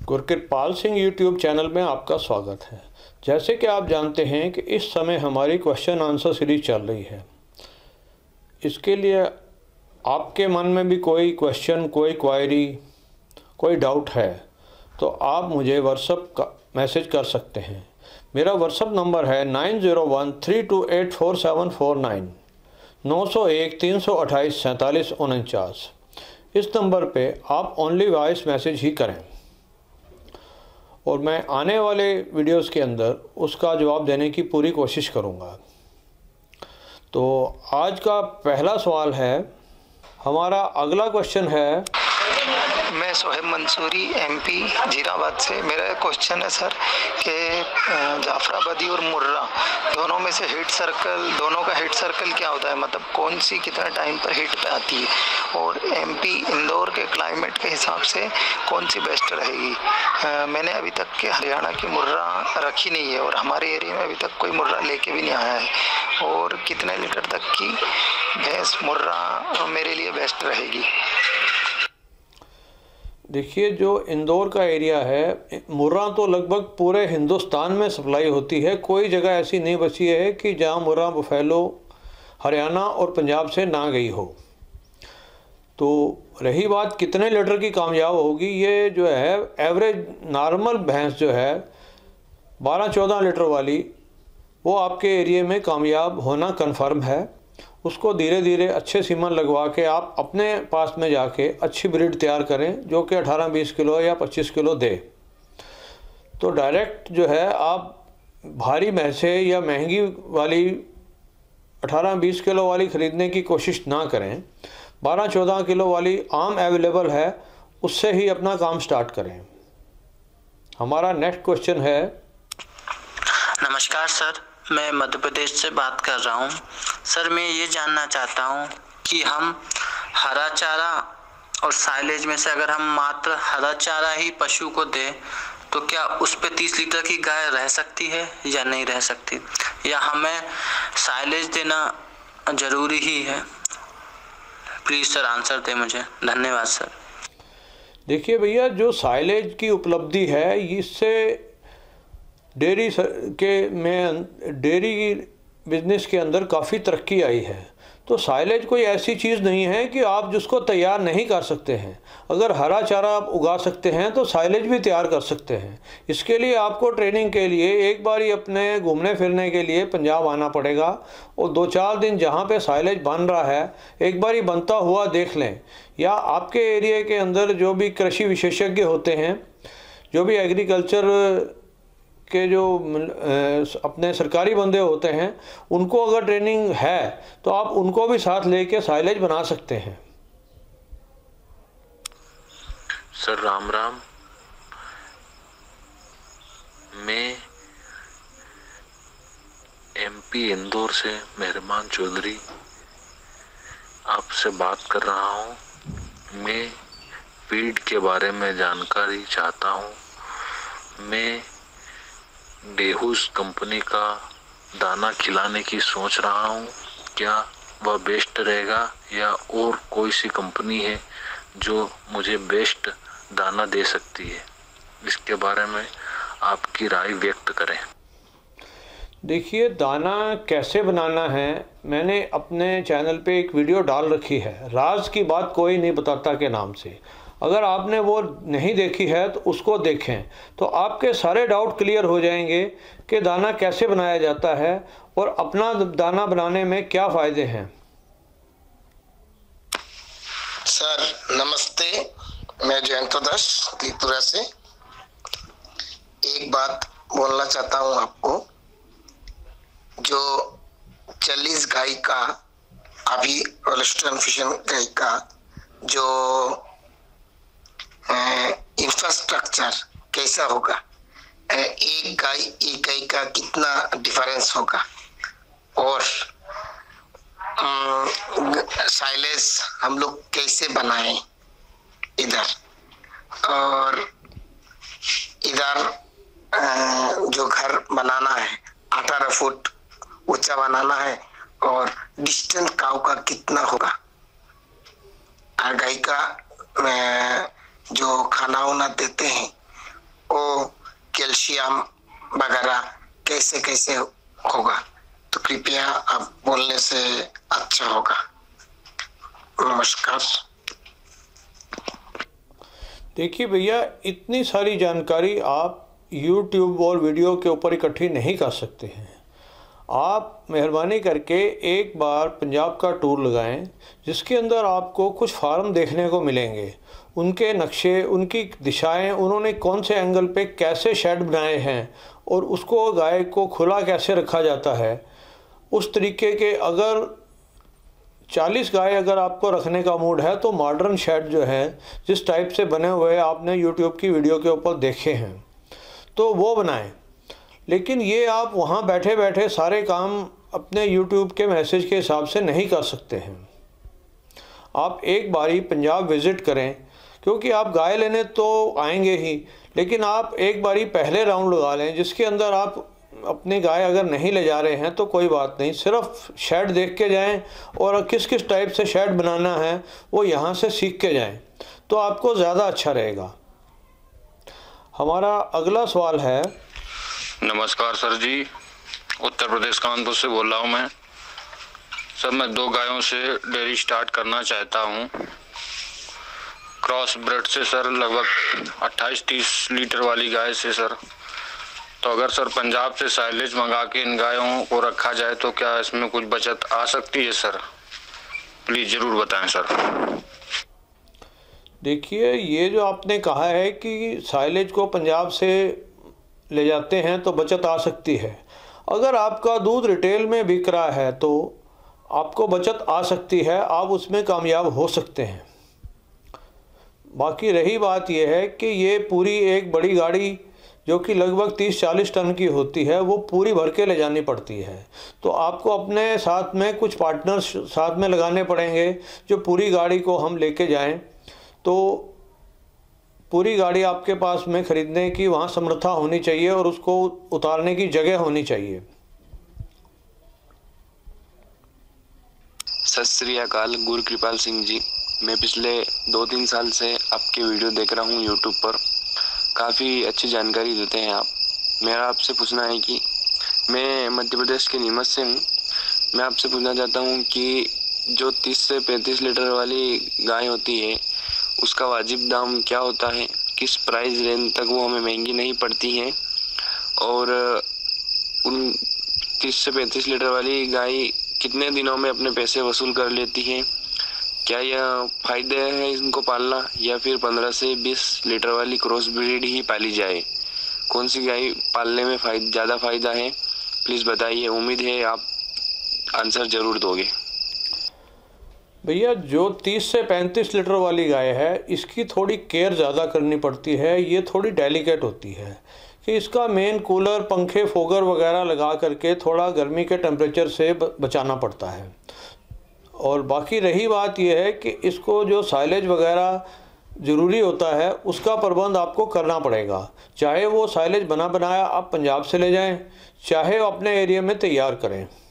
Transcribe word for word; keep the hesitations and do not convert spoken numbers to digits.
गुरकिरपाल Singh YouTube channel में आपका स्वागत है। जैसे कि आप जानते हैं कि इस समय हमारी क्वेश्चन आंसर सीरीज चल रही है। इसके लिए आपके मन में भी कोई क्वेश्चन, कोई क्वायरी, कोई डाउट है तो आप मुझे व्हाट्सएप का मैसेज कर सकते हैं। मेरा व्हाट्सएप नंबर है nine zero one three two eight four seven four nine, नौ सौ एक तीन सौ अट्ठाईस सैंतालीस उनचास। इस नंबर पे आप ओनली वॉइस मैसेज ही करें और मैं आने वाले वीडियोस के अंदर उसका जवाब देने की पूरी कोशिश करूंगा। तो आज का पहला सवाल है, हमारा अगला क्वेश्चन है। मैं सोहेब मंसूरी एमपी जीराबाद से। मेरा क्वेश्चन है सर कि जाफराबादी और मुर्रा दोनों में से हीट सर्कल, दोनों का हीट सर्कल क्या होता है, मतलब कौन सी कितना टाइम पर हीट पे आती है और एमपी इंदौर के क्लाइमेट के हिसाब से कौन सी बेस्ट रहेगी। आ, मैंने अभी तक के हरियाणा की मुर्रा रखी नहीं है और हमारे एरिया में अभी तक कोई मुर्रा लेके भी नहीं आया है। और कितने लीटर तक की भैंस मुर्रा मेरे लिए बेस्ट रहेगी। देखिए, जो इंदौर का एरिया है, मुर्रा तो लगभग पूरे हिंदुस्तान में सप्लाई होती है। कोई जगह ऐसी नहीं बची है कि जहाँ मुर्रा बफेलो हरियाणा और पंजाब से ना गई हो। तो रही बात कितने लीटर की कामयाब होगी, ये जो है एवरेज नॉर्मल भैंस जो है बारह चौदह लीटर वाली, वो आपके एरिया में कामयाब होना कन्फर्म है। उसको धीरे धीरे अच्छे सीमन लगवा के आप अपने पास में जाके अच्छी ब्रीड तैयार करें जो कि अठारह बीस किलो या पच्चीस किलो दे। तो डायरेक्ट जो है आप भारी भैंसें या महंगी वाली अठारह बीस किलो वाली ख़रीदने की कोशिश ना करें। बारह चौदह किलो वाली आम अवेलेबल है, उससे ही अपना काम स्टार्ट करें। हमारा नेक्स्ट क्वेश्चन है। नमस्कार सर, मैं मध्य प्रदेश से बात कर रहा हूँ। सर मैं ये जानना चाहता हूँ कि हम हरा चारा और साइलेज में से अगर हम मात्र हरा चारा ही पशु को दें तो क्या उस पे तीस लीटर की गाय रह सकती है या नहीं रह सकती, या हमें साइलेज देना ज़रूरी ही है। प्लीज़ सर आंसर दें मुझे। धन्यवाद सर। देखिए भैया, जो साइलेज की उपलब्धि है, इससे डेयरी के में डेयरी बिजनेस के अंदर काफ़ी तरक्की आई है। तो साइलेज कोई ऐसी चीज़ नहीं है कि आप जिसको तैयार नहीं कर सकते हैं। अगर हरा चारा आप उगा सकते हैं तो साइलेज भी तैयार कर सकते हैं। इसके लिए आपको ट्रेनिंग के लिए एक बार ही अपने घूमने फिरने के लिए पंजाब आना पड़ेगा और दो चार दिन जहाँ पे साइलेज बन रहा है एक बार ही बनता हुआ देख लें। या आपके एरिया के अंदर जो भी कृषि विशेषज्ञ होते हैं, जो भी एग्रीकल्चर के जो अपने सरकारी बंदे होते हैं, उनको अगर ट्रेनिंग है तो आप उनको भी साथ लेके साइलेज बना सकते हैं। सर राम राम, मैं एमपी इंदौर से मेहरबान चौधरी आपसे बात कर रहा हूँ। मैं फीड के बारे में जानकारी चाहता हूँ। मैं डेहूस कंपनी का दाना खिलाने की सोच रहा हूँ, क्या वह बेस्ट रहेगा या और कोई सी कंपनी है जो मुझे बेस्ट दाना दे सकती है, इसके बारे में आपकी राय व्यक्त करें। देखिए, दाना कैसे बनाना है मैंने अपने चैनल पे एक वीडियो डाल रखी है, राज की बात कोई नहीं बताता के नाम से। अगर आपने वो नहीं देखी है तो उसको देखें, तो आपके सारे डाउट क्लियर हो जाएंगे कि दाना कैसे बनाया जाता है और अपना दाना बनाने में क्या फ़ायदे हैं। सर नमस्ते, मैं जयंतो दास त्रिपुरा से। एक बात बोलना चाहता हूँ आपको, जो चालीस गाय का अभी होल्स्टाइन फ्रिजियन गाय का जो इंफ्रास्ट्रक्चर कैसा होगा, एक गाय एक गाय का कितना डिफरेंस होगा, और साइलेज हम लोग कैसे बनाएं इधर, और इधर जो घर बनाना है अठारह फुट ऊंचा बनाना है, और डिस्टेंस काऊ का कितना होगा, गाय का जो खाना वाना देते हैं कैल्शियम वगैरह कैसे कैसे होगा, तो कृपया आप बोलने से अच्छा होगा। नमस्कार। देखिए भैया, इतनी सारी जानकारी आप यूट्यूब और वीडियो के ऊपर इकट्ठी नहीं कर सकते हैं। आप मेहरबानी करके एक बार पंजाब का टूर लगाएं, जिसके अंदर आपको कुछ फार्म देखने को मिलेंगे, उनके नक्शे, उनकी दिशाएं, उन्होंने कौन से एंगल पे कैसे शेड बनाए हैं और उसको गाय को खुला कैसे रखा जाता है। उस तरीके के अगर चालीस गाय अगर आपको रखने का मूड है तो मॉडर्न शेड जो है, जिस टाइप से बने हुए आपने यूट्यूब की वीडियो के ऊपर देखे हैं, तो वो बनाएं। लेकिन ये आप वहाँ बैठे बैठे सारे काम अपने यूट्यूब के मैसेज के हिसाब से नहीं कर सकते हैं। आप एक बारी पंजाब विज़िट करें, क्योंकि आप गाय लेने तो आएंगे ही, लेकिन आप एक बारी पहले राउंड लगा लें, जिसके अंदर आप अपनी गाय अगर नहीं ले जा रहे हैं तो कोई बात नहीं, सिर्फ शेड देख के जाएं और किस किस टाइप से शेड बनाना है वो यहाँ से सीख के जाएं, तो आपको ज़्यादा अच्छा रहेगा। हमारा अगला सवाल है। नमस्कार सर जी, उत्तर प्रदेश कानपुर से बोल रहा हूँ मैं। सर मैं दो गायों से डेयरी स्टार्ट करना चाहता हूँ, क्रॉस ब्रेड से सर, लगभग अट्ठाईस तीस लीटर वाली गाय से सर। तो अगर सर पंजाब से साइलेज मंगा के इन गायों को रखा जाए तो क्या इसमें कुछ बचत आ सकती है सर? प्लीज़ ज़रूर बताएं सर। देखिए, ये जो आपने कहा है कि साइलेज को पंजाब से ले जाते हैं तो बचत आ सकती है, अगर आपका दूध रिटेल में बिक रहा है तो आपको बचत आ सकती है, आप उसमें कामयाब हो सकते हैं। बाकी रही बात यह है कि ये पूरी एक बड़ी गाड़ी जो कि लगभग तीस चालीस टन की होती है, वो पूरी भर के ले जानी पड़ती है, तो आपको अपने साथ में कुछ पार्टनर्स साथ में लगाने पड़ेंगे जो पूरी गाड़ी को हम लेके जाएं। तो पूरी गाड़ी आपके पास में ख़रीदने की वहाँ समर्था होनी चाहिए और उसको उतारने की जगह होनी चाहिए। सत श्री अकाल, गुरकिरपाल सिंह जी। मैं पिछले दो तीन साल से आपके वीडियो देख रहा हूँ यूट्यूब पर, काफ़ी अच्छी जानकारी देते हैं आप। मेरा आपसे पूछना है कि मैं मध्य प्रदेश के नीमच से हूँ। मैं आपसे पूछना चाहता हूँ कि जो तीस से पैंतीस लीटर वाली गाय होती है उसका वाजिब दाम क्या होता है, किस प्राइस रेंज तक वो हमें महंगी नहीं पड़ती है, और उन तीस से पैंतीस लीटर वाली गाय कितने दिनों में अपने पैसे वसूल कर लेती है? क्या यह फायदे है इनको पालना, या फिर पंद्रह से बीस लीटर वाली क्रॉस ब्रीड ही पाली जाए? कौन सी गाय पालने में फायदा ज़्यादा फायदा है, प्लीज़ बताइए। उम्मीद है आप आंसर ज़रूर दोगे। भैया, जो तीस से पैंतीस लीटर वाली गाय है, इसकी थोड़ी केयर ज़्यादा करनी पड़ती है। ये थोड़ी डेलिकेट होती है कि इसका मेन कूलर, पंखे, फोगर वगैरह लगा करके थोड़ा गर्मी के टेम्परेचर से बचाना पड़ता है। और बाकी रही बात यह है कि इसको जो साइलेज वगैरह ज़रूरी होता है उसका प्रबंध आपको करना पड़ेगा, चाहे वो साइलेज बना बनाया आप पंजाब से ले जाएं, चाहे अपने एरिया में तैयार करें।